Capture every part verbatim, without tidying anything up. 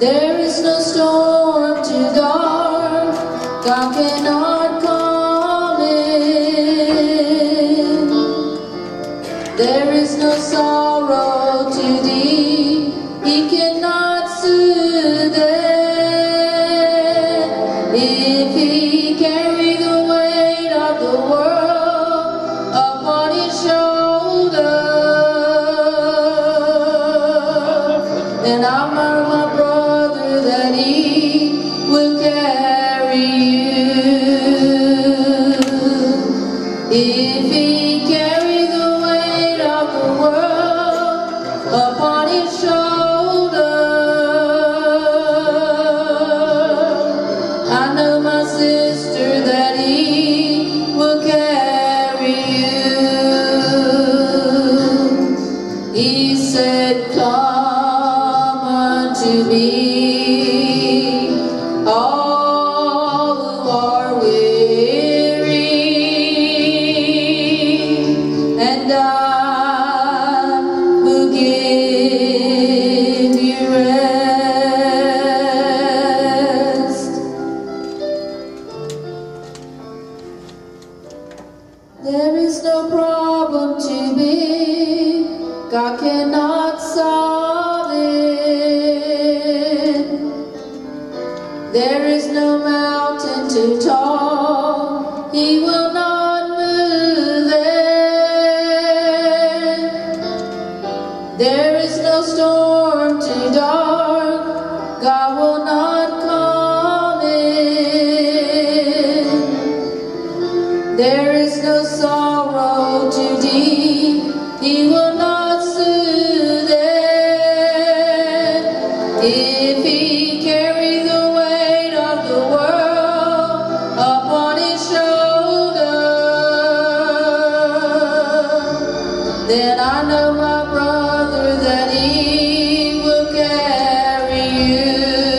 There is no storm too dark, God cannot calm it. There is no sorrow too deep, He cannot soothe it. If He carry the weight of the world upon His shoulder, then I'm my brother that He will carry you. If He carry the weight of the world upon His shoulder, I know my sister that He will carry you. He said, come unto me, all who are weary, and I will give you rest. There is no problem too big, God cannot solve it. There is no mountain too tall, He will not move it. There is no storm too dark, God will not calm it. There is no sorrow too deep, He will not soothe it. If He carry the weight of the world upon His shoulder, then I know my brother that He will carry you.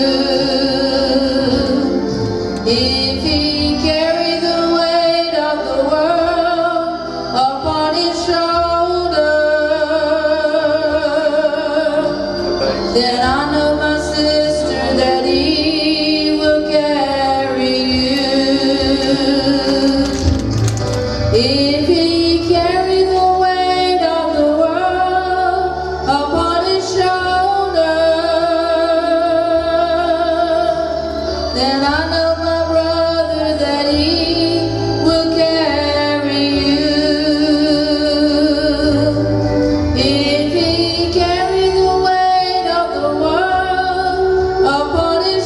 If He carry the weight of the world upon His shoulder, then I know my sister that He will carry you. If He carry the weight of the world upon His shoulder, then I know my brother that He will carry you. If He carry the weight of the world upon His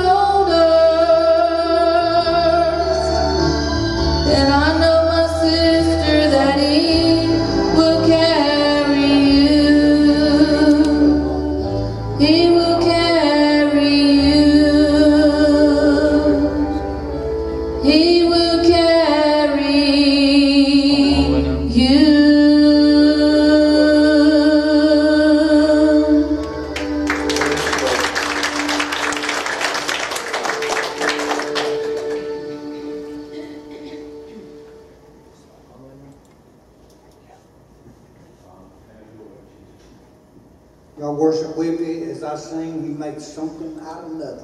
shoulders, then I know my sister that He will carry you. He will carry you. He will carry you. Y'all worship with me as I sing, He makes something out of nothing.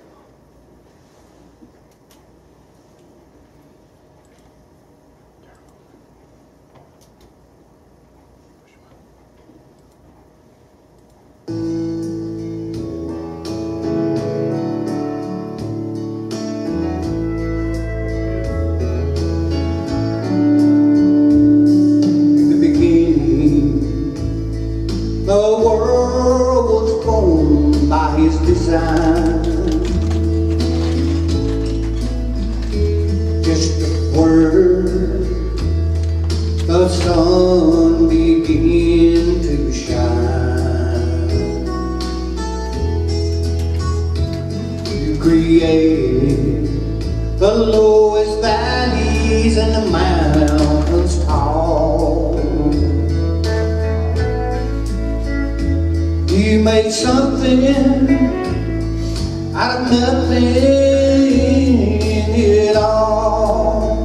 In the beginning, the world was formed by His design. Just a word, the sun began to shine. You created the lowest valleys and the mountains tall. You made something out of nothing at all.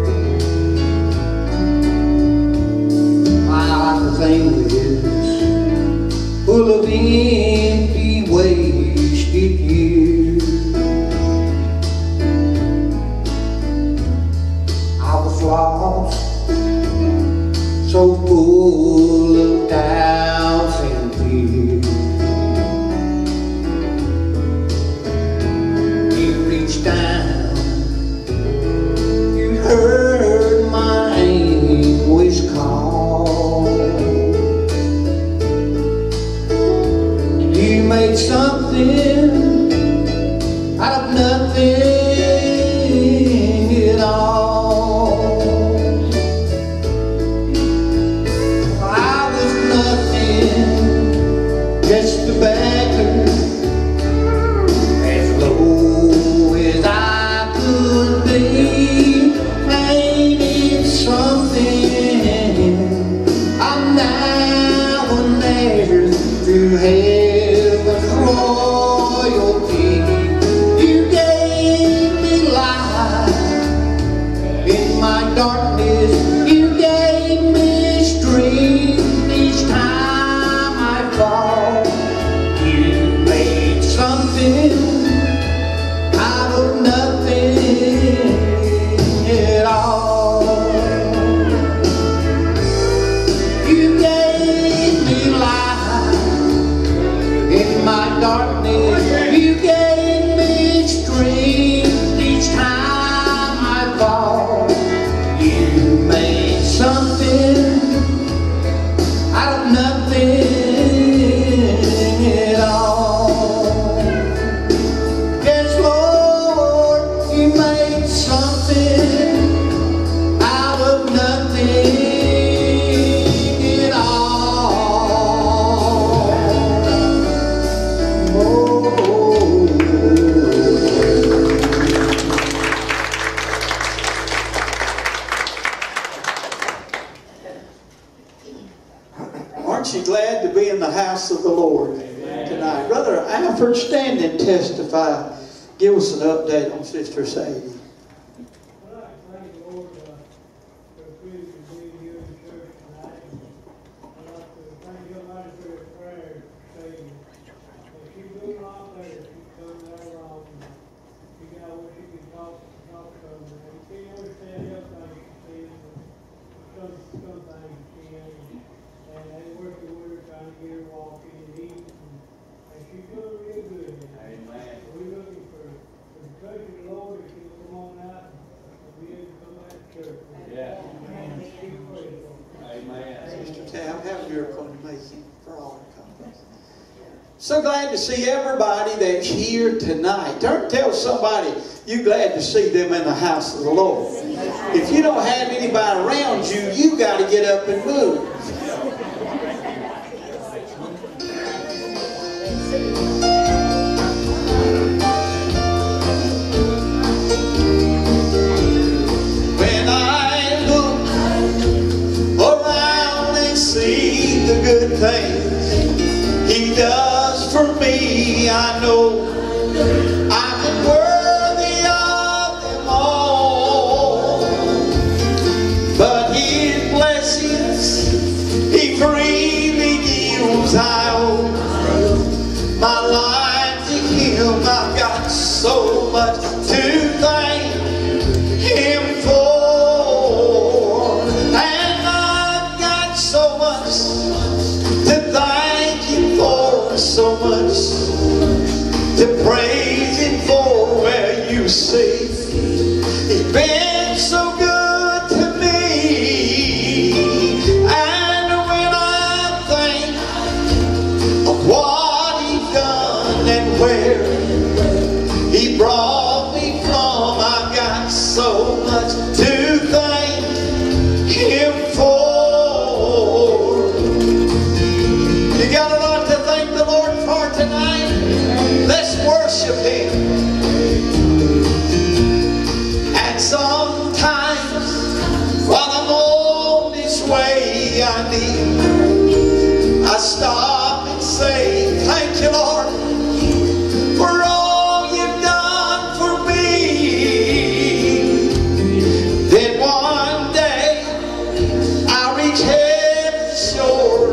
My life is aimless, full of empty waste. You made something out of nothing at all. I was nothing, just a beggar, as low as I could be. Ain't it something? I'm now an heir to heaven's royalty. You gave me light in my darkness. You gave me strength each time I fall. You made something out of nothing at all. You gave me light in my darkness. You gave me strength each time I fall. You made something out of nothing at all. Yes, Lord, you made something out of nothing at all. Oh. Aren't you glad to be in the house of the Lord tonight? Brother Alfred, stand and testify. Give us an update on Sister Sadie. Well, I thank the Lord uh, for the privilege of being here in church tonight. I'd like to thank everybody for their prayers for Sadie. And she's doing a lot better. She's coming out wrong. She got where she can talk, talk to them. And she can't understand everything she's saying, but some, some things she can. And they working with her, trying to get her walking and eating. And she's doing real good. Amen. We're looking for, for the church of the Lord, if she'll come on out and be able to come back to church. Yeah. Amen. She prays for us. Amen. Sister Tab, have your acclamation for all our conference. So glad to see everybody that's here tonight. Turn and tell somebody you're glad to see them in the house of the Lord. If you don't have anybody around you, you got to get up and move. When I look around and see the good things He does for me, I know I'm unworthy of them all. But His blessings He freely gives. I owe my life to Him. I've got so much to thank Him for, and I've got so much to thank Him for, so much to praise Him for. Well, you see, He's been so good to me, and when I think of what He's done and where He brought me from, I've got so much to thank Him for. You got a lot to thank the Lord for tonight? Let's worship Him. And sometimes while I'm on this way, I need, I stop and say, thank you, Lord, for all You've done for me. Then one day I'll reach heaven's shore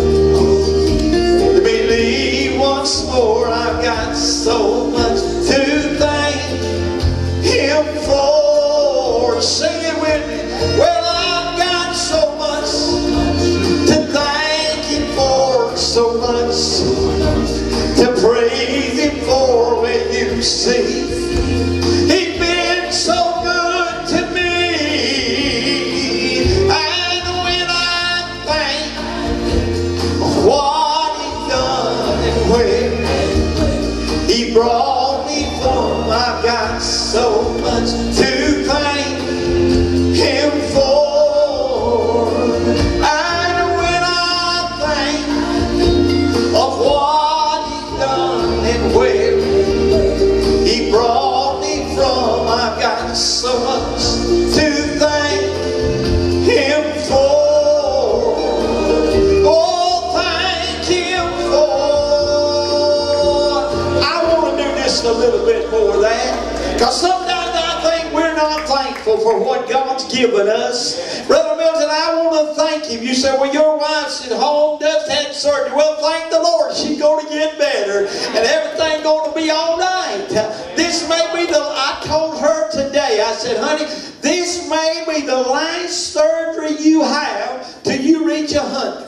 to believe once more. I've got so much to thank Him for. Sing it with me. Well, I've got so much to thank Him for, so much to praise Him for. When you see He's been so good to me, and when I think of what He's done and where a little bit more of that. Because sometimes I think we're not thankful for what God's given us. Brother Milton, I want to thank Him. You say, well, your wife's at home, just had surgery. Well, thank the Lord. She's going to get better. And everything's going to be all right. This may be the, I told her today, I said, honey, this may be the last surgery you have till you reach a hundred.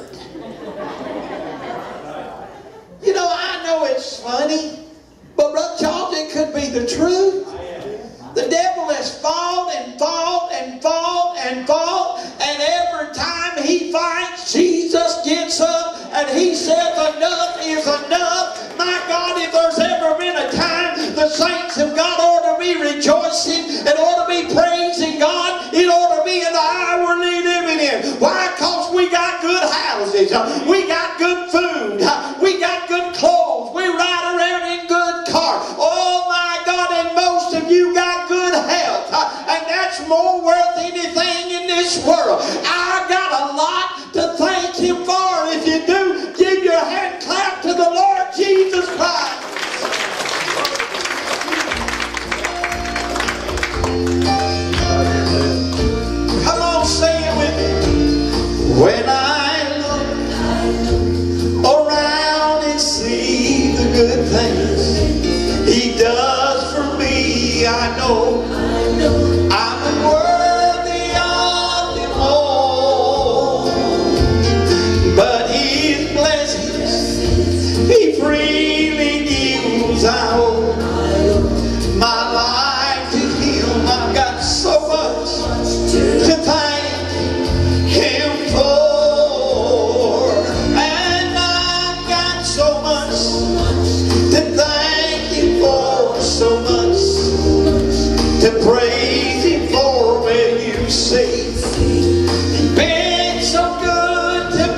You know, I know it's funny, but Brother Charles, it could be the truth. The devil has fought and fought and fought and fought, and every time he fights, Jesus gets up and he says, enough is enough. My God, if there's ever been a time the saints of God ought to be rejoicing and ought to be praising God, it ought to be in the hour we're living in. Why? Because we got good houses, we got good food, we got good clothes, we ride around in good cars. Oh my God, and most of you got good health, and that's more worth anything in this world. I got a lot to thank Him for. If you do, give your hand clap to the Lord Jesus Christ. Come on, say it with me. When I look around and see the good things He does for me, I know I'm unworthy of them all. But His blessings He freely gives. I owe my life to Him. I've got so much to thank Him for, and I've got so much to thank Him for, so much to praise Him for. When you see He's been so good to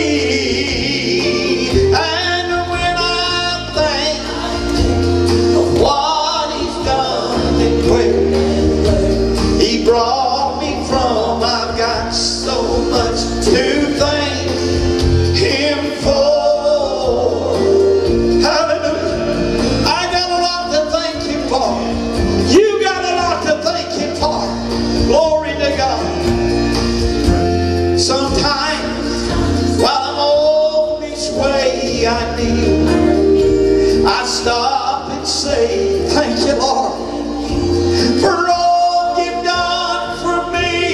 me, and when I think of what He's done and where He brought me from, I've got so much to thank Him for. Hallelujah. I got a lot to thank Him for. You got a lot to thank Him for. Glory to God. Sometimes while I'm on this way, I kneel, I stop and say, thank you, Lord, for all You've done for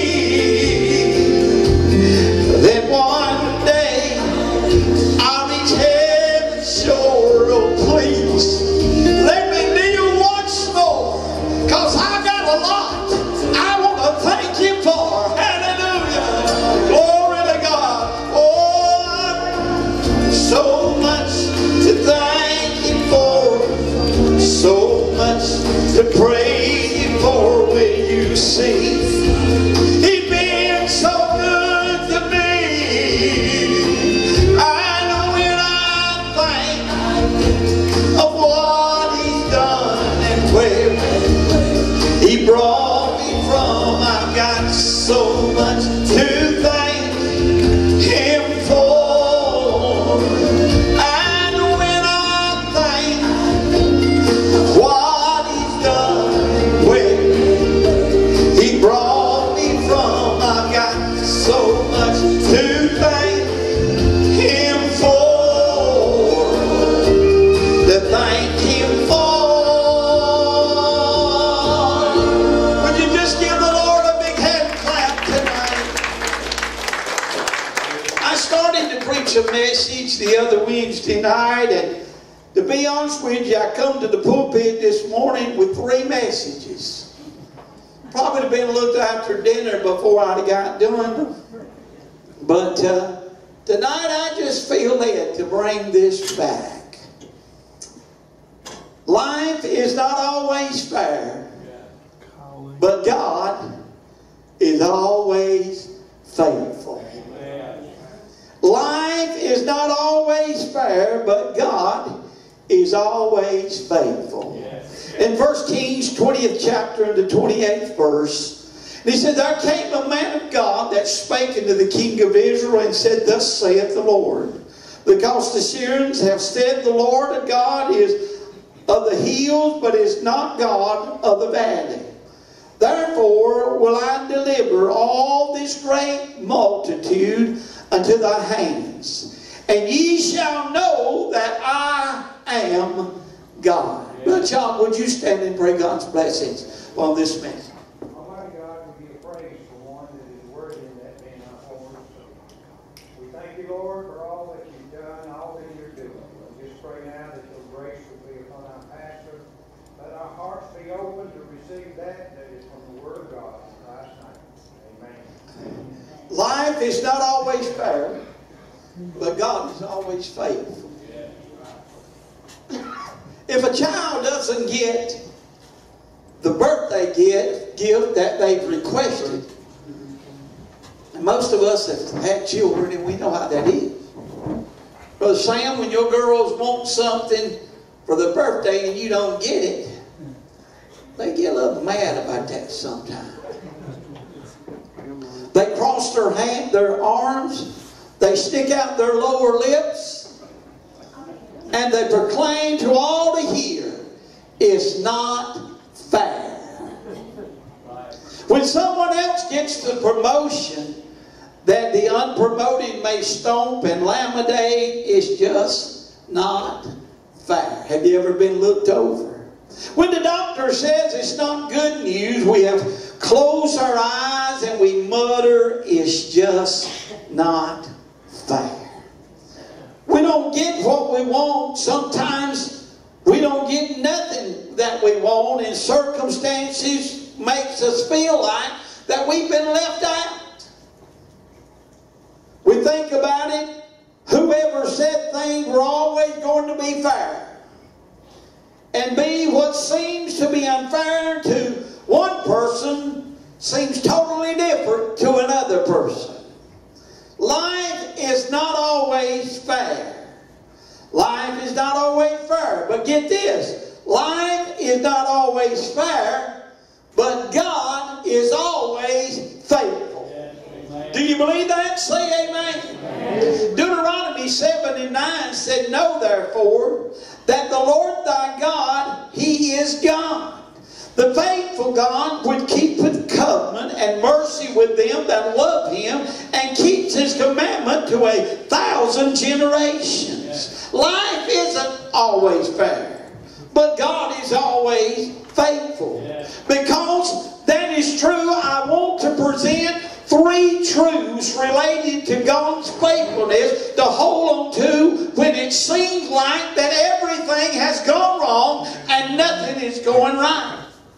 me. Then one day I'll reach heaven's shore. Oh, please let me kneel once more, because I got a lot I want to thank Him for. Hallelujah. Glory to God. Oh, I've so much to thank Him for, so much to praise Him for. When you see He's been so good to me, I know when I think of what He's done and where He brought me from, I've got so much to thank Him for. And when I think of what He's done and where He brought me from, I've got so much to thank Him for. To thank Him for. Would you just give the Lord a big hand clap tonight? I started to preach a message the other Wednesday night, and to be honest with you, I come to the pulpit this morning with three messages. Probably have been looked after dinner before I'd got done. But uh, tonight I just feel led to bring this back. Life is not always fair, but God is always faithful. Life is not always fair, but God is always faithful. In First Kings twentieth chapter and the twenty-eighth verse, and he said, there came a man of God that spake unto the king of Israel and said, thus saith the Lord, because the Syrians have said the Lord of God is of the hills, but is not God of the valley. Therefore will I deliver all this great multitude unto thy hands, and ye shall know that I am God. Brother John, would you stand and pray God's blessings on this message? Almighty God, we give praise for one that is worthy of that being our Lord. We thank you, Lord, for all that you've done, all that you're doing. We just pray now that your grace will be upon our pastor. Let our hearts be open to receive that that is from the Word of God. In Christ's name, amen. Life is not always fair, but God is always faithful. If a child doesn't get the birthday gift, gift that they've requested, and most of us have had children and we know how that is. Brother Sam, when your girls want something for their birthday and you don't get it, they get a little mad about that sometimes. They cross their hand, their arms, they stick out their lower lips, and they proclaim to all to hear, it's not fair. When someone else gets the promotion that the unpromoted may stomp and laminate, it's just not fair. Have you ever been looked over? When the doctor says it's not good news, we have closed our eyes and we mutter, it's just not fair. We don't get what we want. Sometimes we don't get nothing that we want, and circumstances makes us feel like that we've been left out. We think about it. Whoever said things were always going to be fair, and be what seems to be unfair to one person seems totally different to another person. Life is not always fair. Life is not always fair. But get this. Life is not always fair, but God is always faithful. Yes, do you believe that? Say amen. Amen. Deuteronomy seven and nine said, know therefore that the Lord thy God, He is God. The faithful God would keepeth covenant and mercy with them that love Him, and keeps His commandment to a thousand generations. Yeah. Life isn't always fair, but God is always faithful. Yeah. Because that is true, I want to present three truths related to God's faithfulness to hold on to when it seems like that everything has gone wrong and nothing is going right.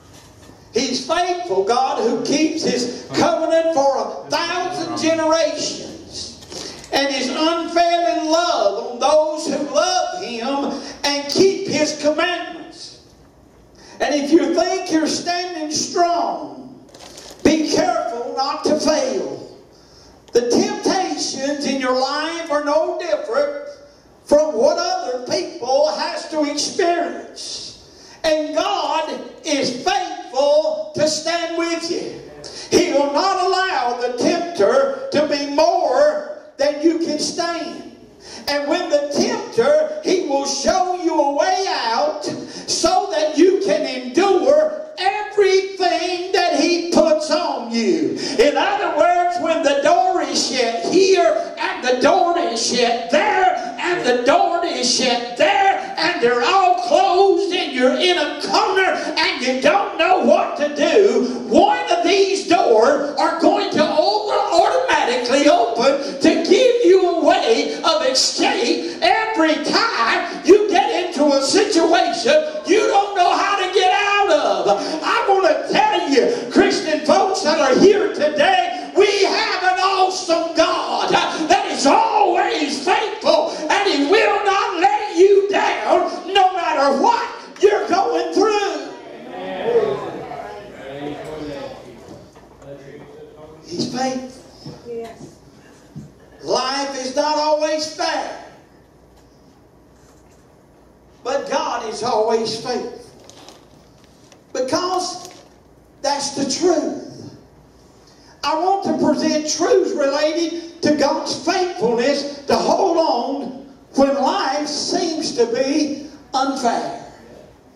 He's faithful, God, who keeps His covenant for a thousand generations, and His unfailing love on those who love Him and keep His commandments. And if you think you're standing strong, be careful not to fail. The temptations in your life are no different from what other people has to experience. And God is faithful to stand with you. He will not allow the tempter to be more than you can stand. And when the tempter, he will show you a way out so that you can endure everything that he puts on you. In other words, when the door is shut here, and the door is shut there, and the door is shut there, and they're all closed, and you're in a corner, and you don't know what to do, one of these doors are going to over automatically open to give you a way of escape every time you get into a situation you don't know how to get out of. I want to tell you, Christian folks that are here today, we have an awesome God that is always faithful, and He will not let you down no matter what you're going through. He's faithful. Yes. Life is not always fair, but God is always faithful. Because that's the truth. I want to present truths related to God's faithfulness to hold on when life seems to be unfair.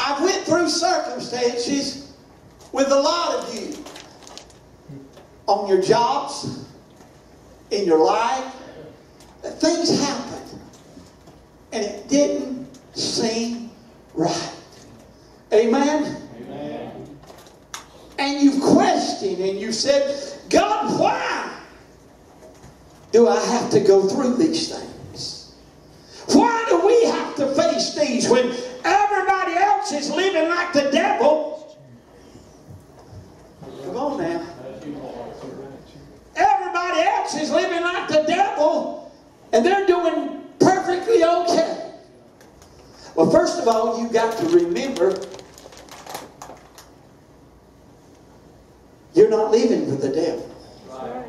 I've went through circumstances with a lot of you on your jobs, in your life, that things happened and it didn't seem right. Amen? Amen. And you've questioned and you said, God, why do I have to go through these things? Why do we have to face these when everybody else is living like the devil? Come on now. Everybody else is living like the devil and they're doing perfectly okay. Well, first of all, you've got to remember you're not living with the devil. Right.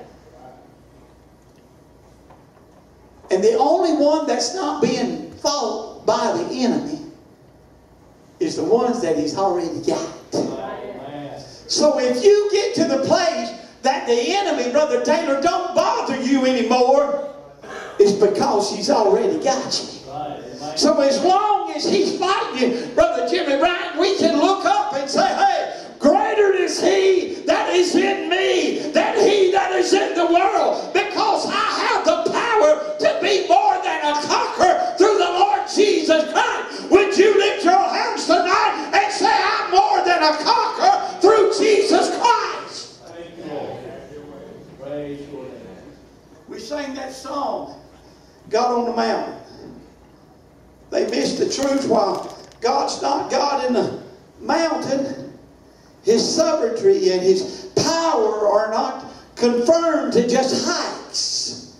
And the only one that's not being fought by the enemy is the ones that he's already got. Amen. So if you get to the place that the enemy, Brother Taylor, don't bother you anymore, it's because he's already got you. Right. So as long as he's fighting you, Brother Jimmy Bryant, we can look up and say, hey, greater is he that is in me than he that is in the world, because I have the power to be more than a conqueror through the Lord Jesus Christ. Would you lift your hands tonight and say, I'm more than a conqueror through Jesus Christ? Thank you, Lord. Praise your name. We sang that song, God on the Mountain. They missed the truth while God's not God in the mountain. His sovereignty and His power are not confirmed to just heights.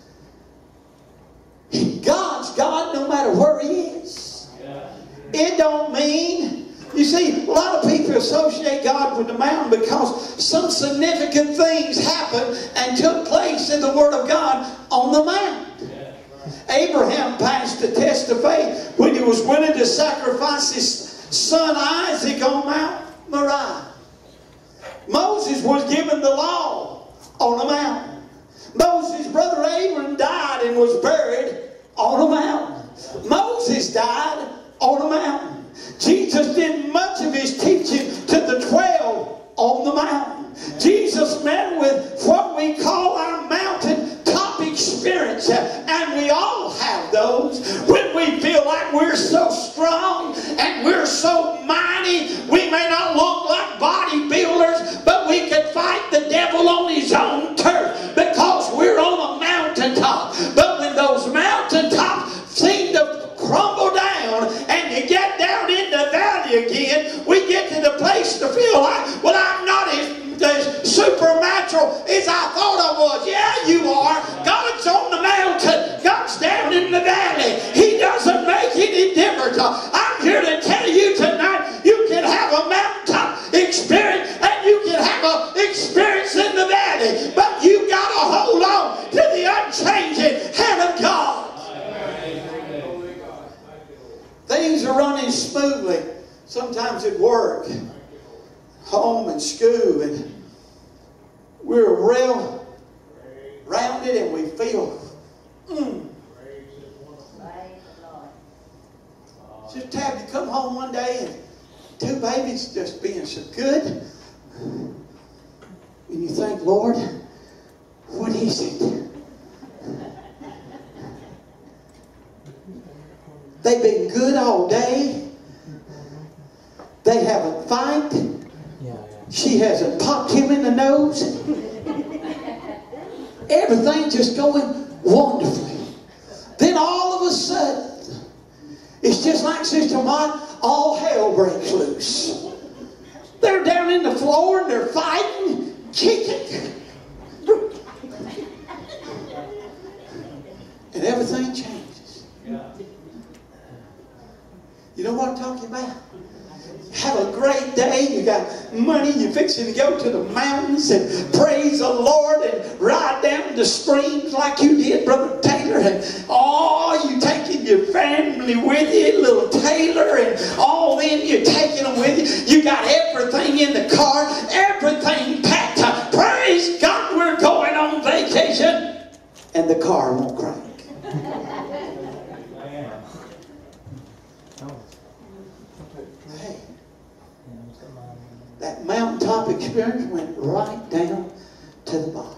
God's God no matter where He is. Yeah. It don't mean, you see, a lot of people associate God with the mountain because some significant things happened and took place in the Word of God on the mountain. Yeah. Abraham passed the test of faith when he was willing to sacrifice his son Isaac on Mount Moriah. Moses was given the law on a mountain. Moses' brother Aaron died and was buried on a mountain. Moses died on a mountain. Jesus did much of his teaching to the twelve on the mountain. Jesus met with what we call our mountain top experience, and we all have those when we feel like we're so strong and we're so mighty. We may not look like bodybuilders, but we can fight the devil on his own turf because we're on a mountaintop. But when those mountaintops seem to crumble down and you get down in the valley again, we get to the place to feel like, well, I'm not as as supernatural as I thought I was. Yeah, you are. God's on the mountain. God's down in the valley. He doesn't make any difference. I'm here to tell you tonight, you can have a mountaintop experience and you can have an experience in the valley, but you got to hold on to the unchanging hand of God. Things are running smoothly. Sometimes at work, home and school, and we're well rounded and we feel mm. Just have you come home one day and two babies just being so good, and you think, Lord, what is it? They've been good all day. They haven't fight. She hasn't popped him in the nose. Everything just going wonderfully. Then all of a sudden, it's just like Sister Mott, all hell breaks loose. They're down in the floor and they're fighting, kicking. And everything changes. You know what I'm talking about? Have a great day. You got money. You're fixing to go to the mountains and praise the Lord and ride down the streams like you did, Brother Taylor. And oh, you taking your family with you, little Taylor, and all then you're taking them with you. You got everything in the car, everything packed up. Praise God, we're going on vacation, and the car won't crank. Hey, experience went right down to the bottom.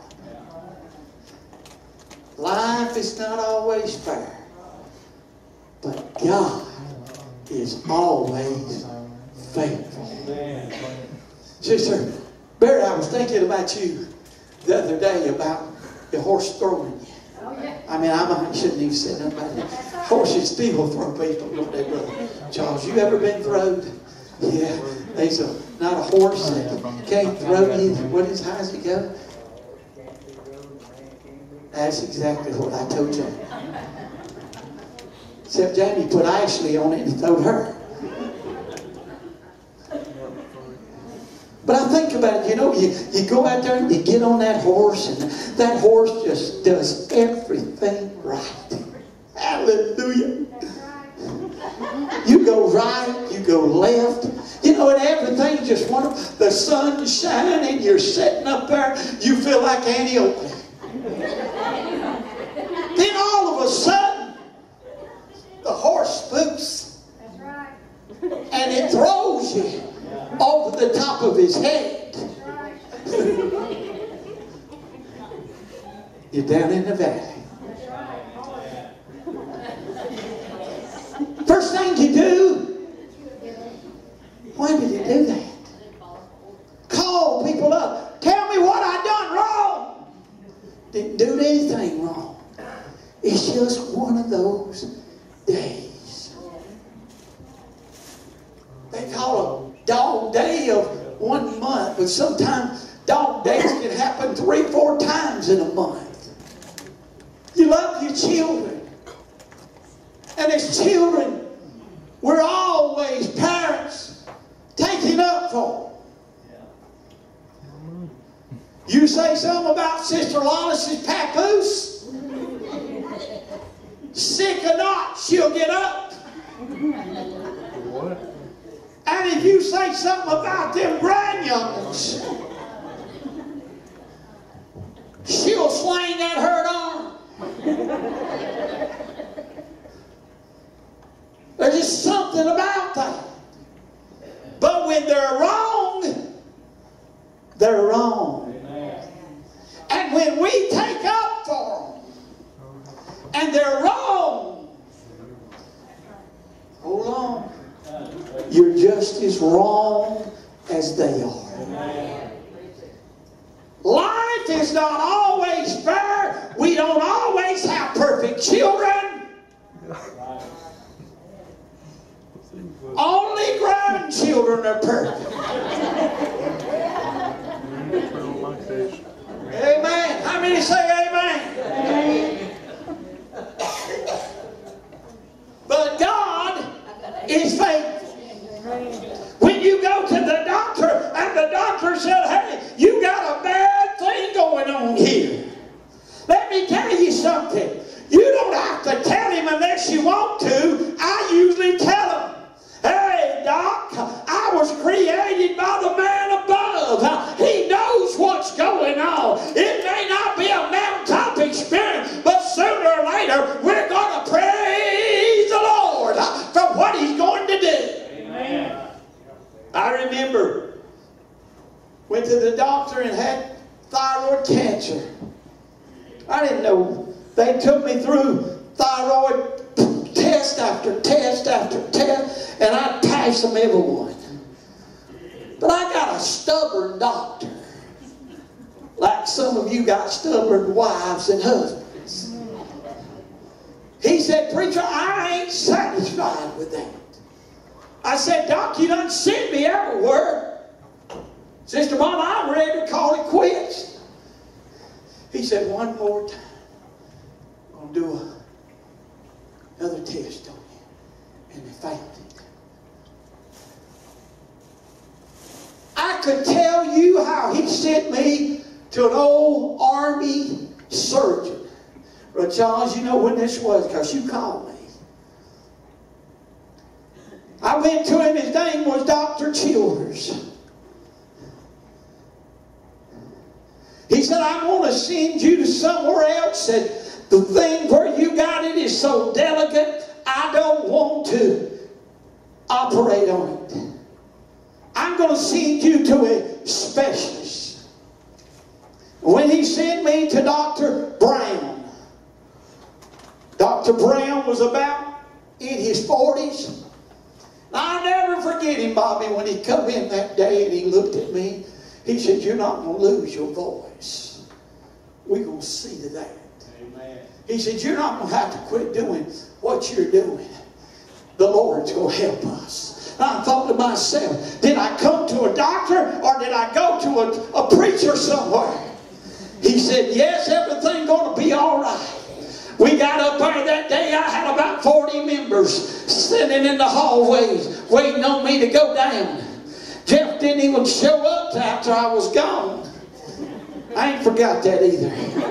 Life is not always fair, but God is always faithful. Sister Barry, I was thinking about you the other day about the horse throwing you. I mean, I shouldn't even say nothing about it. Horses still throw people, don't they, brother? Charles, you ever been throwed? Yeah, there's a, not a horse that can't throw you. What is, how does it go? That's exactly what I told you. Except Jamie put Ashley on it and throwed her. But I think about it, you know, you, you go out there and you get on that horse, and that horse just does everything right. Hallelujah. You go right, you go left, you know, and everything's just wonderful. The sun's shining, you're sitting up there, you feel like Annie Oakley. Then all of a sudden, the horse spooks. That's right. And it throws you over the top of his head. You're down in the valley. First thing you do, why did you do that? Call people up. Tell me what I done wrong. Didn't do anything wrong. It's just one of those days. They call a dog day of one month, but sometimes dog days can happen three, four times in a month. You love your children. And as children, we're always parents taking up for them. You say something about Sister Lawless's papoose, sick or not, she'll get up. And if you say something about them grandyoungins, she'll sling that hurt arm. There's just something about that. But when they're wrong, they're wrong. Amen. And when we take up for them, and they're wrong, hold on. You're just as wrong as they are. Amen. Life is not always fair. We don't always have perfect children. Only grandchildren are perfect. Amen. How many say amen? Amen. But God is faithful. When you go to the doctor and the doctor said, hey, you got a bad thing going on here. Let me tell you something. You don't have to tell him unless you want to. I usually tell him, hey, Doc, I was created by the man above. He knows what's going on. It may not be a mountaintop experience, but sooner or later, we're going to praise the Lord for what He's going to do. Amen. I remember, went to the doctor and had thyroid cancer. I didn't know. They took me through thyroid test after test after test, and I passed them every one. But I got a stubborn doctor, like some of you got stubborn wives and husbands. He said, preacher, I ain't satisfied with that. I said, Doc, you done sent me everywhere. Sister Mama, I'm ready to call it quits. He said, one more time. I'm going to do a another test on you, and they found it. I could tell you how he sent me to an old army surgeon. But Charles, you know when this was because you called me. I went to him, his name was Doctor Childers. He said, I'm going to send you to somewhere else that the thing where you got it is so delicate, I don't want to operate on it. I'm going to send you to a specialist. When he sent me to Doctor Brown, Doctor Brown was about in his forties. I'll never forget him, Bobby, when he come in that day and he looked at me. He said, you're not going to lose your voice. We're going to see to that. Amen. He said, you're not going to have to quit doing what you're doing. The Lord's going to help us. And I thought to myself, did I come to a doctor or did I go to a, a preacher somewhere? He said, yes, everything's going to be all right. We got up there that day. I had about forty members sitting in the hallways waiting on me to go down. Jeff didn't even show up after I was gone. I ain't forgot that either.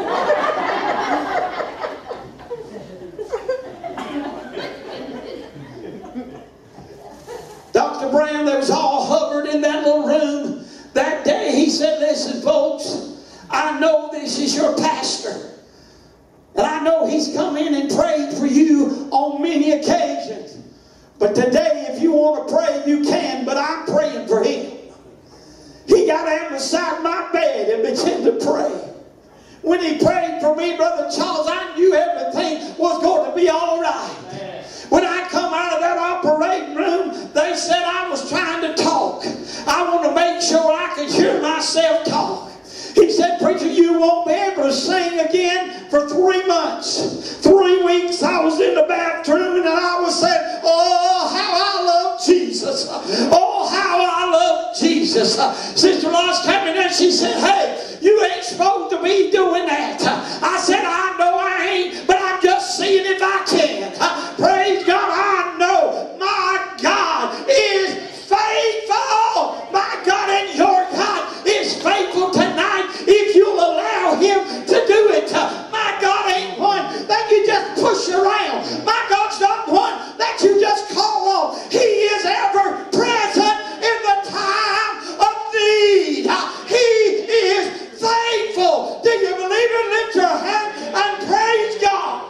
Doctor Brown, they was all hovered in that little room that day. He said, listen, folks, I know this is your pastor. And I know he's come in and prayed for you on many occasions. But today, if you want to pray, you can. But I'm praying for him. He got down beside my bed and began to pray. When he prayed for me, Brother Charles, I knew everything was going to be all right. When I come out of that operating room, they said I was trying to talk. I want to make sure I could hear myself talk. He said, preacher, you won't be able to sing again for three months. Three weeks I was in the bathroom and I was saying, oh, how I love Jesus. Oh, how I love Jesus. Sister Lois came in and she said, hey, you ain't supposed to be doing that. I said, I know I ain't, but I'm just seeing if I can. Praise God, I know my God is faithful. My God and your God is faithful tonight if you'll allow him to do it. My God ain't one that you just push around. My God's not one that you just call on. He is ever present in the time of need. He is faithful. Do you believe it? Lift your hand and praise God.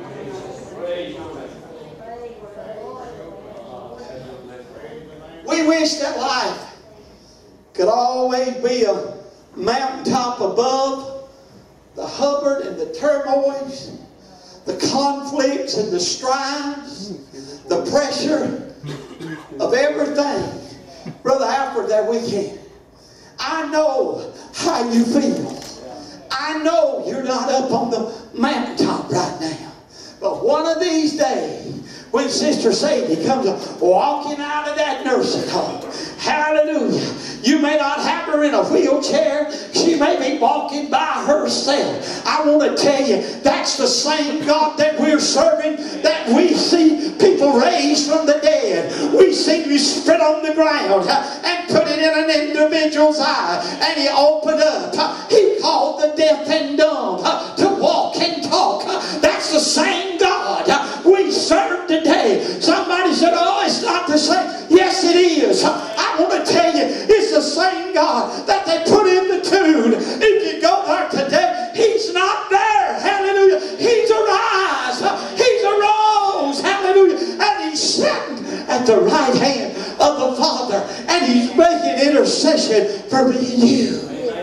We wish that life could always be a mountaintop above the Hubbard and the turmoils, the conflicts and the strives, the pressure of everything. Brother Alfred, that weekend, I know how you feel. I know you're not up on the mountaintop right now. But one of these days, when Sister Sadie comes walking out of that nursing home, hallelujah, you may not have her in a wheelchair. She may be walking by herself. I want to tell you, that's the same God that we're serving, that we see people raised from the dead. We see you spit on the ground and put it in an individual's eye, and he opened up. He called the deaf and dumb to walk and talk. That's the same God we serve today. Somebody said, oh, it's not the same. Yes, it is. I want to tell you, it's the same God that they put in the tomb. If you go there today, he's not there. Hallelujah. He's arise. He's arose. Hallelujah. And he's sitting at the right hand of the Father, and he's making intercession for me and you.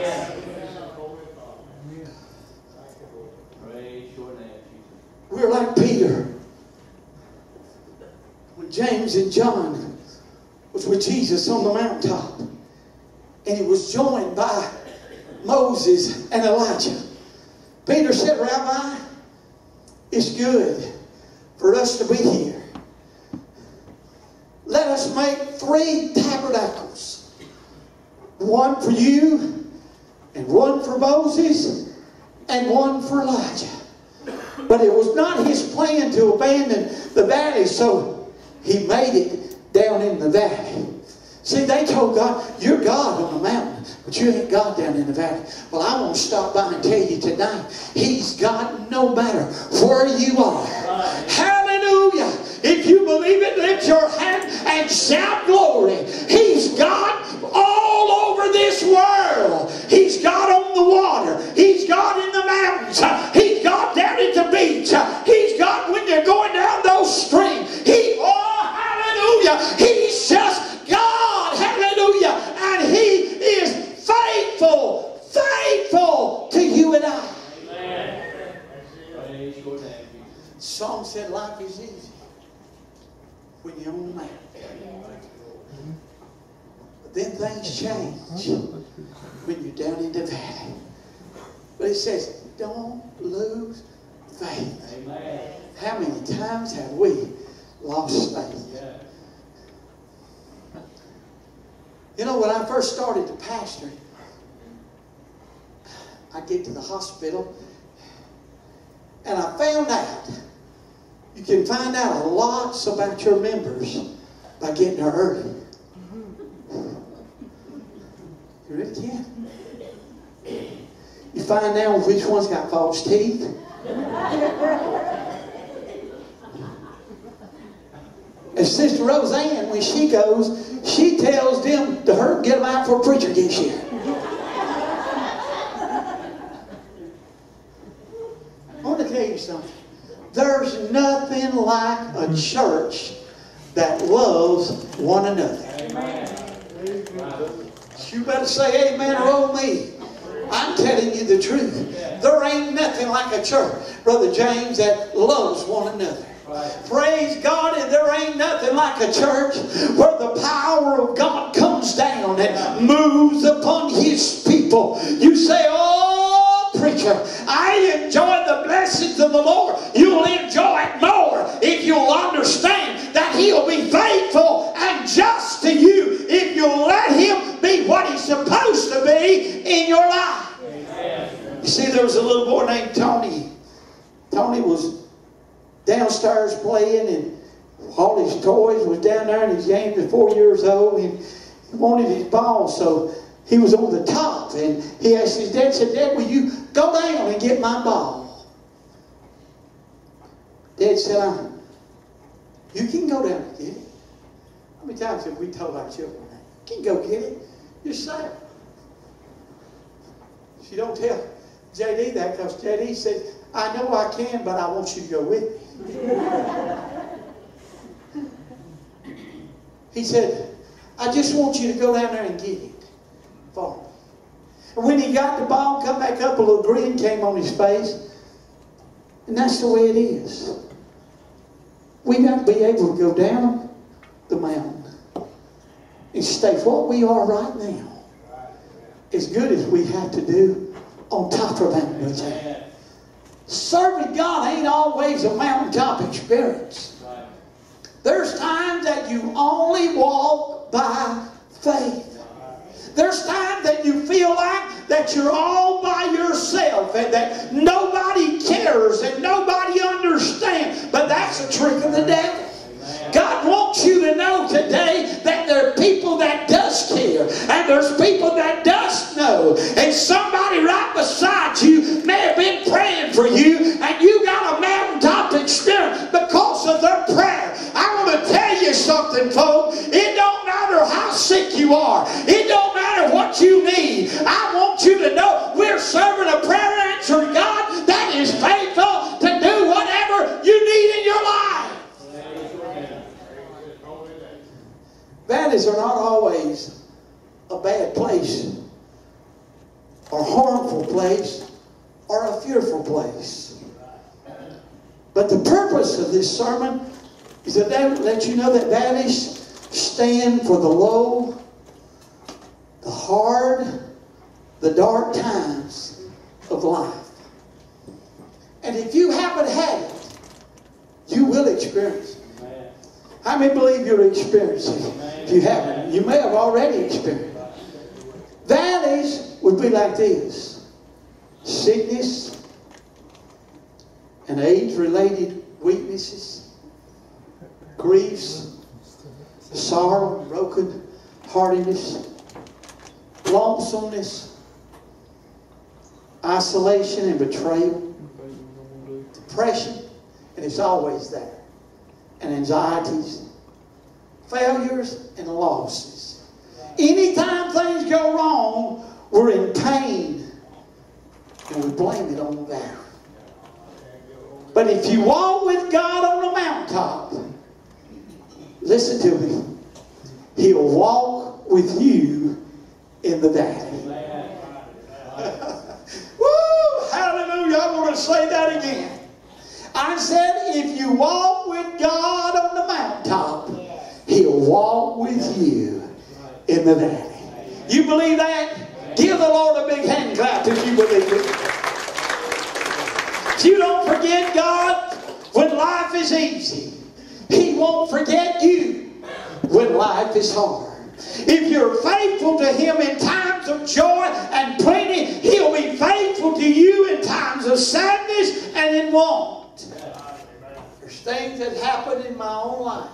We're like Peter. When James and John was with Jesus on the mountaintop, and he was joined by Moses and Elijah. Peter said, Rabbi, it's good for us to be here. Let us make three tabernacles. One for you, and one for Moses, and one for Elijah. But it was not his plan to abandon the valley, so he made it down in the valley. See, they told God, you're God on the mountain, but you ain't God down in the valley. Well, I want to stop by and tell you tonight, he's God no matter where you are. Right. Hallelujah. If you believe it, lift your hand and shout glory. He's God all over this world. He's God on the water. He's God in the mountains. He's God down at the beach. He's God when you're going down those streams. He, oh, hallelujah. He's just God. Hallelujah. And he is you on the mountain. But then things change when you're down in the valley. But it says, don't lose faith. Amen. How many times have we lost faith? Yeah. You know, when I first started to pastor, I get to the hospital and I found out you can find out a lot about your members by getting there early. You really can. You find out which one's got false teeth. And Sister Roseanne, when she goes, she tells them to hurry, get them out for a preacher gets here. I want to tell you something. There's nothing like a church that loves one another. Amen. You better say amen or oh me. I'm telling you the truth. There ain't nothing like a church, Brother James, that loves one another. Right. Praise God, and there ain't nothing like a church where the power of God comes down and moves upon His people. You say, oh, preacher, I enjoy the blessings of the Lord. You'll enjoy it more if you'll understand that He'll be faithful and just to you if you'll let Him be what He's supposed to be in your life. Amen. You see, there was a little boy named Tony. Tony was downstairs playing, and all his toys was down there, and his James was four years old, and he wanted his ball, so he was on the top, and he asked his dad, said, Dad, will you go down and get my ball? Dad said, uh, you can go down and get it. How many times have we told our children that? You can go get it yourself. She don't tell J D that, because J D said, I know I can, but I want you to go with me. He said, I just want you to go down there and get it for me. And when he got the ball, come back up, a little grin came on his face. And that's the way it is. We got to be able to go down the mountain and stay what we are right now, as good as we have to do on top of that mountain. Serving God ain't always a mountaintop experience. There's times that you only walk by faith. There's times that you feel like that you're all by yourself and that nobody cares and nobody understands. But that's a trick of the devil. God wants you to know today that there are people that does care, and there's people that does know, and somebody right beside you may have been praying for you, and you got a mountaintop experience because of their prayer. I want to tell you something, folks. It don't matter how sick you are. It don't matter what you need. I want you to know we're serving a prayer answering God that is faithful to do whatever you need in your life. Valleys are not always a bad place, or harmful place, or a fearful place. But the purpose of this sermon is to let you know that valleys stand for the low, the hard, the dark times of life. And if you haven't had it, you will experience it. How many believe you're experiencing it? If you haven't, you may have already experienced it. Valleys would be like this: sickness and age-related weaknesses, griefs, sorrow, broken heartedness, lonesomeness, isolation and betrayal, depression, and it's always there, and anxieties, failures, and losses. Anytime things go wrong, we're in pain, and we blame it on the valley. But if you walk with God on the mountaintop, listen to me, He'll walk with you in the valley. Woo! Hallelujah! I want to say that again. I said, if you walk with God on the mountaintop, He'll walk with you in the valley. You believe that? Give the Lord a big hand clap if you believe it. If you don't forget God when life is easy, He won't forget you when life is hard. If you're faithful to Him in times of joy and plenty, He'll be faithful to you in times of sadness and in want. There's things that happened in my own life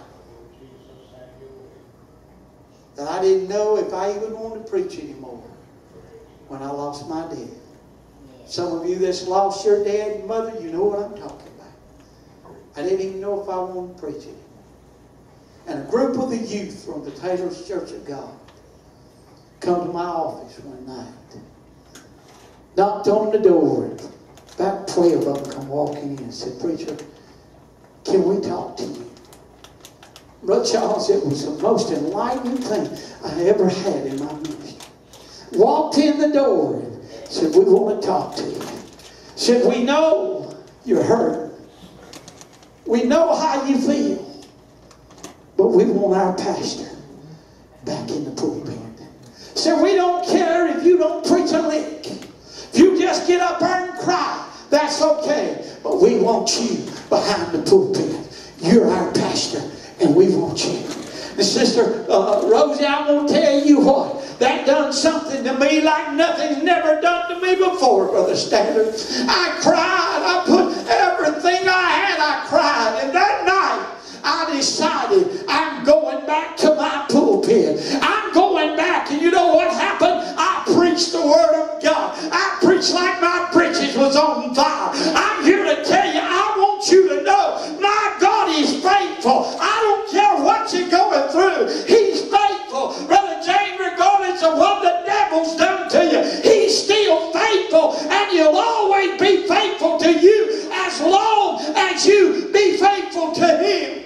that I didn't know if I even wanted to preach anymore when I lost my dad. Some of you that's lost your dad and mother, you know what I'm talking about. I didn't even know if I wanted to preach anymore. And a group of the youth from the Taylor's Church of God come to my office one night, knocked on the door, and about twelve of them come walking in and said, "Preacher, can we talk to you?" Brother Charles, it was the most enlightening thing I ever had in my ministry. Walked in the door and said, "We want to talk to you." Said, "We know you're hurt. We know how you feel. But we want our pastor back in the pulpit." Said, "We don't care if you don't preach a lick. If you just get up there and cry, that's okay. But we want you behind the pulpit. You're our pastor, and we want you." And Sister uh, Rosie, I'm going to tell you what. That done something to me like nothing's never done to me before, Brother Standard. I cried. I put everything I had, I cried. And that night, I decided I'm going back to my pulpit. I'm going back, and you know what happened? I preached the Word of God. I preached like my britches was on fire. I'm here to tell you, I want you to know, my God is faithful. I don't care what you're going through. He's faithful. Brother James, regardless of what the devil's done to you, He's still faithful, and He'll always be faithful to you as long as you be faithful to Him.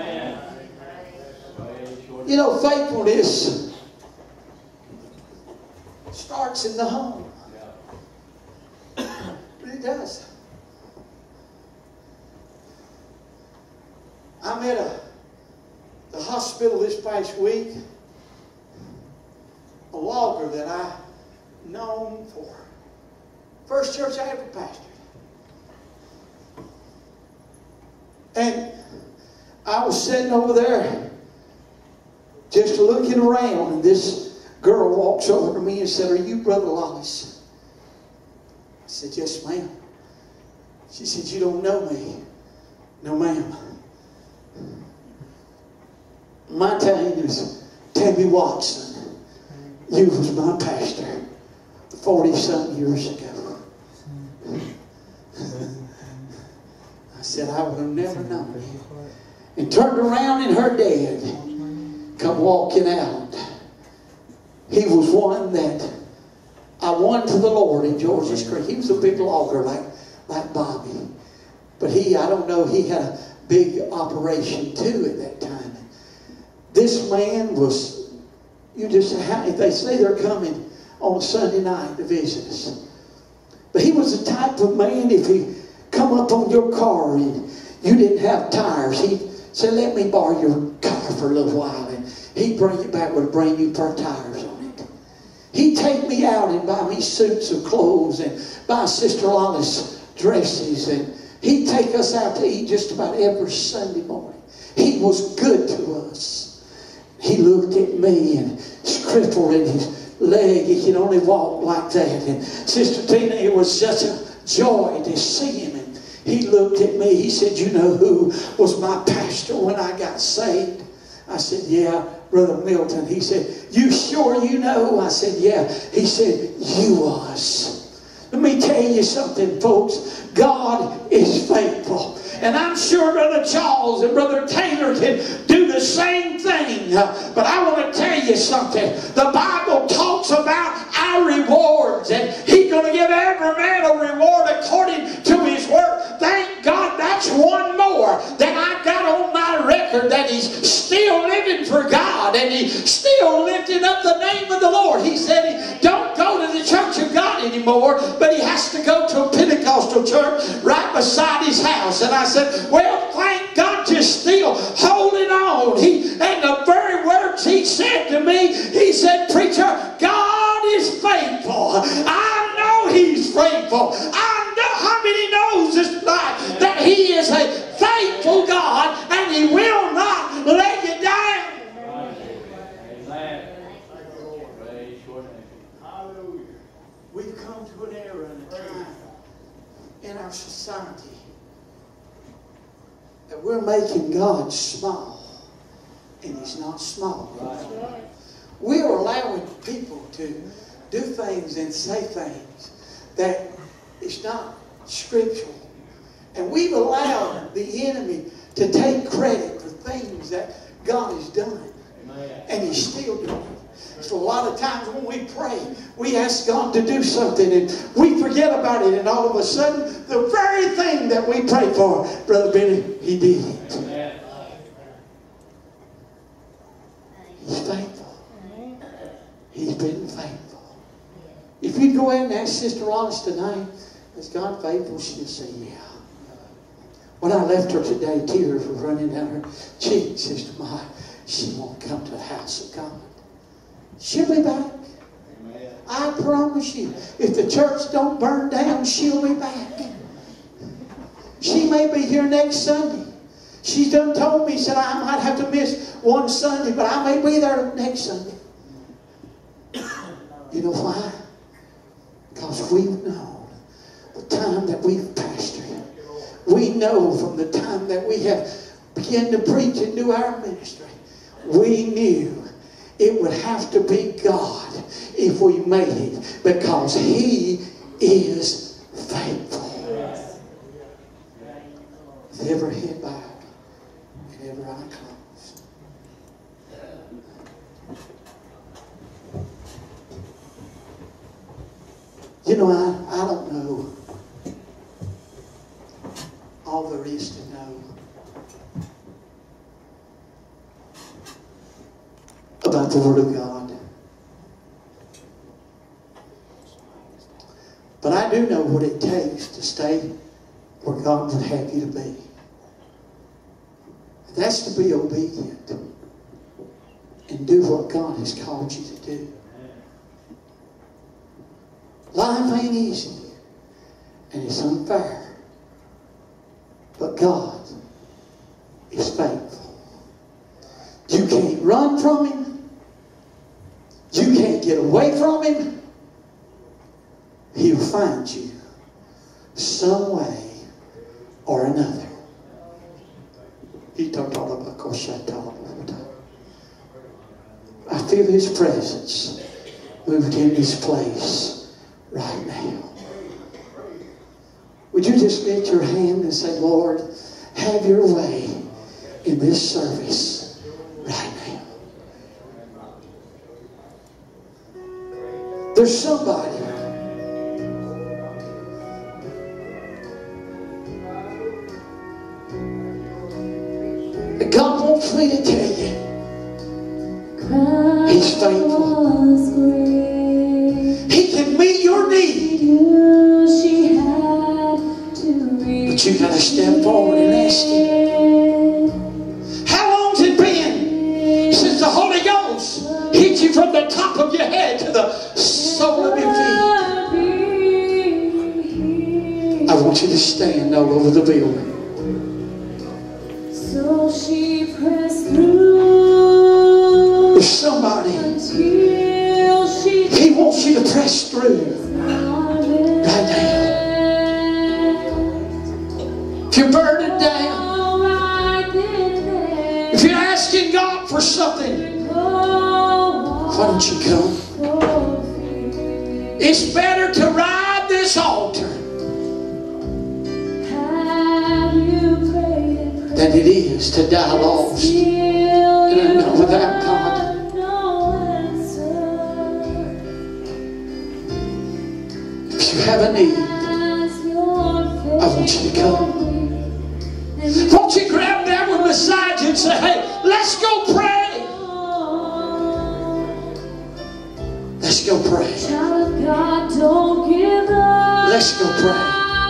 You know, faithfulness starts in the home. It really does. I'm at a, the hospital this past week. A logger that I known for. First church I ever pastored. And I was sitting over there just looking around, and this girl walks over to me and said, "Are you Brother Lawless?" I said, "Yes, ma'am." She said, "You don't know me." "No, ma'am. My name is Tammy Watson. You was my pastor forty-something years ago." I said, "I would have never known you." And turned around, and her dad come walking out. He was one that I won to the Lord in George's Creek. He was a big logger like, like Bobby. But he, I don't know, he had a big operation too at that time. This man was, you just, they say they're coming on Sunday night to visit us. But he was the type of man, if he come up on your car and you didn't have tires, he'd say, "Let me borrow your car for a little while." And he'd bring it back with a brand new pair of tires on it. He'd take me out and buy me suits of clothes and buy Sister Lawless dresses. And he'd take us out to eat just about every Sunday morning. He was good to us. He looked at me, and he's crippled in his leg. He can only walk like that. And Sister Tina, it was such a joy to see him. And he looked at me. He said, "You know who was my pastor when I got saved?" I said, "Yeah, Brother Milton." He said, "You sure you know?" I said, "Yeah." He said, "You was." Let me tell you something, folks. God is faithful. And I'm sure Brother Charles and Brother Taylor can do the same thing. But I want to tell you something. The Bible talks about our rewards. And He's going to give every man a reward according to his work. Thank God that's one more that I've got on my record, that he's still living for God. And he's still lifting up the name of the Lord. He said he don't go to the Church of God anymore, but he has to go to a Pentecostal church right beside his house. And I said, well, thank God you're still holding on. He, and the first me, he said, preacher, God is faithful. I know he's faithful. I know how many knows this night that he is a faithful God and he will not let you down. We've come to an era and a time in our society that we're making God small, and he's not small. Right. We're allowing people to do things and say things that is not scriptural. And we've allowed the enemy to take credit for things that God has done. Amen. And he's still doing it. So a lot of times when we pray, we ask God to do something and we forget about it, and all of a sudden, the very thing that we pray for, Brother Benny, he did. Amen. He's faithful. He's been faithful. If you go in and ask Sister Ross tonight, is God faithful? She'll say, yeah. When I left her today, tears were running down her cheeks. Sister Maya, she won't come to the house of God. She'll be back. Amen. I promise you. If the church don't burn down, she'll be back. She may be here next Sunday. She's done told me, said I might have to miss one Sunday, but I may be there next Sunday. You know why? Because we've known the time that we've pastored. We know from the time that we have begun to preach and do our ministry, we knew it would have to be God if we made it, because he is faithful. With every head bowed and every eye closed. You know, I, I don't know all there is to know about the Word of God. But I do know what it takes to stay where God would have you to be. And that's to be obedient and do what God has called you to do. Life ain't easy and it's unfair. But God is faithful. You can't run from him. You can't get away from him. He'll find you some way or another. I feel his presence moved in this place right now. Would you just lift your hand and say, Lord, have your way in this service right now. There's somebody that God wants me to tell you he's faithful. He can meet your need. But you got to step forward and ask him. How long's it been since the Holy Ghost hit you from the top of your head to the sole of your feet? I want you to stand all over the building. So she pressed through. There's somebody, he wants you to press through right now. If you're burdened down, if you're asking God for something, why don't you come? It's better to ride this altar than it is to die lost and unknown without God. If you have a need, I want you to come. Won't you grab that one beside you and say, hey, let's go pray. Let's go pray. Let's go pray.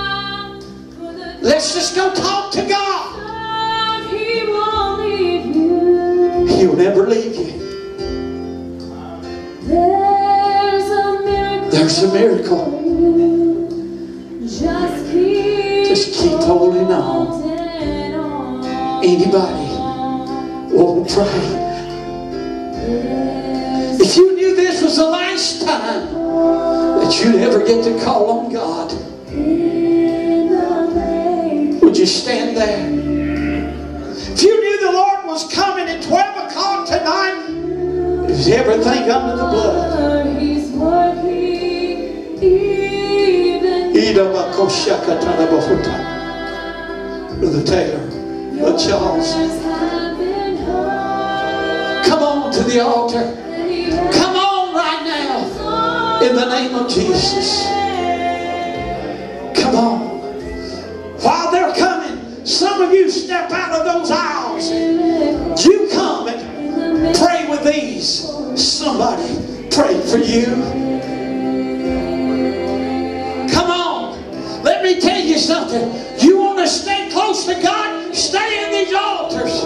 Let's just go talk to God. He'll never leave you. There's a miracle. Just keep, Just keep holding on. holding on. Anybody won't pray? There's If you knew this was the last time that you'd ever get to call on God, in the making. would you stand there? If you knew the Lord was coming at twelve o'clock tonight, is everything under the blood? He's working even Brother Taylor, Brother Charles, come on to the altar. Come on right now. In the name of Jesus. Come on. While they're coming, some of you step out of those aisles. You come and pray with these. Somebody pray for you. Come on. Let me tell you something. You want to stay close to God? Stay in these altars.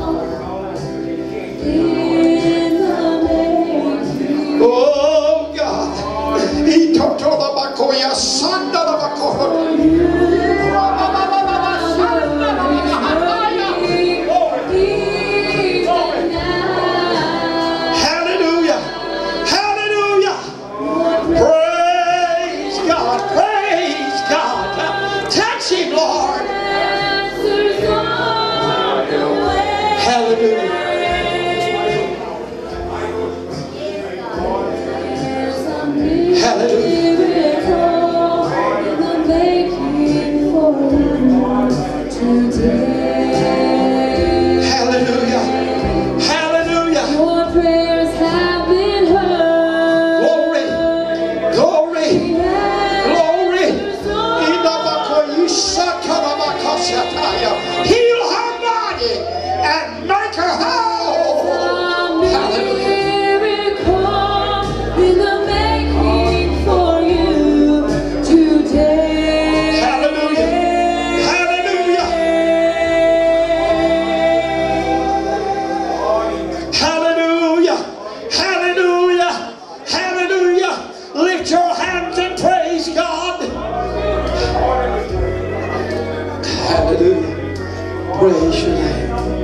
Oh God. Hallelujah. Hallelujah. Praise God. Praise God. Touch Him, Lord. Hallelujah. Hallelujah. Hallelujah. Hallelujah. Your prayers have been heard. Glory. Glory. Glory. Heal her body and make her whole. Hallelujah. Miracle in the making for you today. Hallelujah. Hallelujah. Hallelujah. Hallelujah. Hallelujah. Lift your hands and praise God. Hallelujah. Praise your name.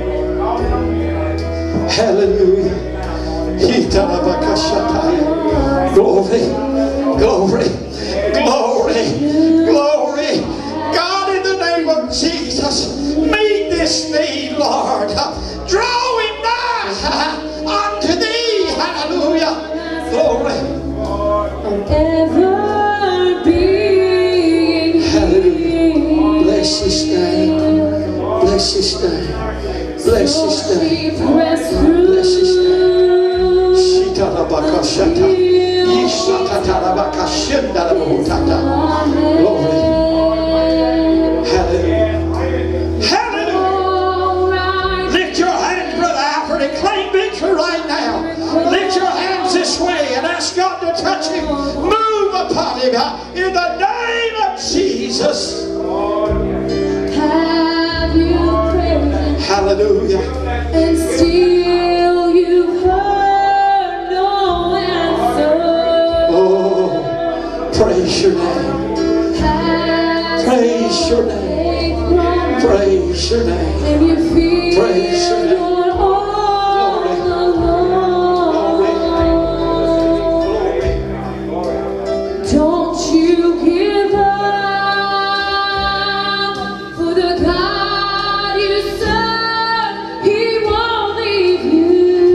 Hallelujah. Glory. Glory. Glory. Glory. God, in the name of Jesus, meet this need, Lord. Draw him nigh unto thee. Hallelujah. Glory. Ever being Hallelujah. Bless His name. Bless His name. Bless His name. press through. Bless His name. Shitarabakashata. Yishatatarabakashindarabahutata. Glory. Hallelujah. Hallelujah. Lift your hands, Brother Alfred, and claim victory right now. Lift your hands this way and ask God to touch him. Move upon him in the name of Jesus. Have you prayed Hallelujah. and still you've heard no answer? Oh, praise your name. Have Praise your name. faith grown? Praise your name. And you feel Praise your name. you're all alone. Don't you give up, for the God you serve, He won't leave you.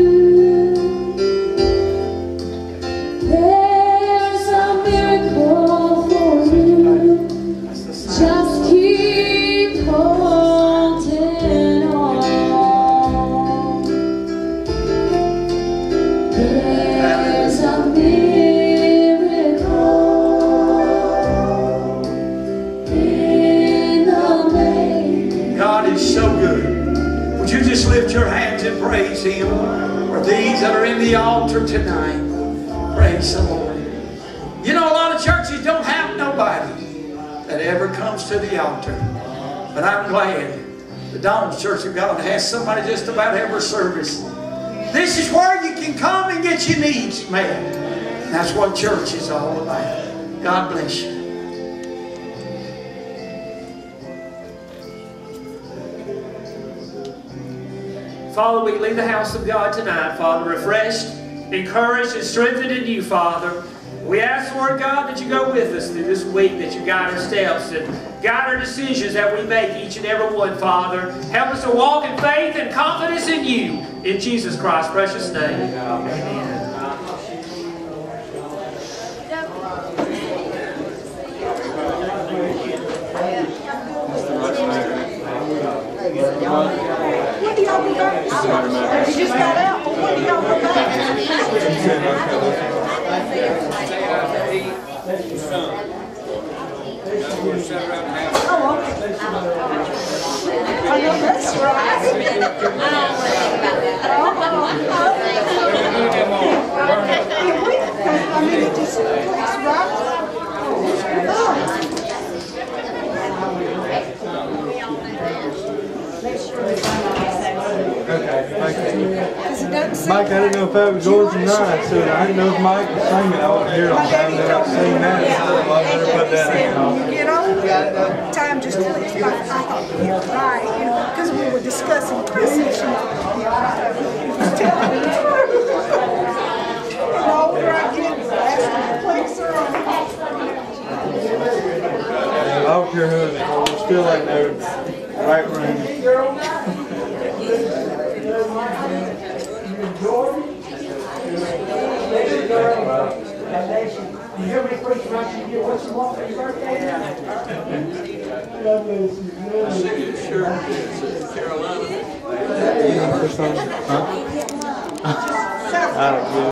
There's a miracle for you. Just keep holding on. There's a miracle in the making. God is so good. Would you just lift your hands and praise Him for these that are in the altar tonight? Praise the Lord. You know, a lot of churches don't have nobody that ever comes to the altar. But I'm glad the Dawn's Church of God has somebody just about every service. This is where you can come and get your needs met. That's what church is all about. God bless you. Father, we leave the house of God tonight, Father, refreshed, encouraged, and strengthened in you, Father. We ask, Lord God, that you go with us through this week, that you guide our steps and guide our decisions that we make, each and every one, Father. Help us to walk in faith and confidence in you. In Jesus Christ's precious name. Amen. When do y'all be back? You just got out, but when do y'all come back? Oh, okay. I know that's right. I don't I mean, it just clicks right. Okay, thank you. Mike, I didn't know if that was yours or not, so I didn't know if Mike was singing. I wasn't here on time that I was singing that. So I better put that in. When you get older, time just clicks by. I thought, yeah, right, you know, because we were discussing Christmas, you know, yeah, right. Telling the truth. The older I get, the faster the clicks are on. I don't care who it is, we're still in there, right room. You hear me preach about you get what you want for your birthday? Carolina. Huh? I don't know.